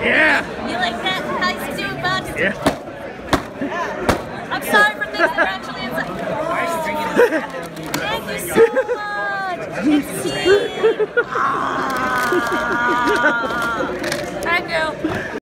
Yeah. You like that? How you doing, bud? Yeah. I'm sorry for things that are actually inside. Thank you so much. It's tea. Ah. Thank you.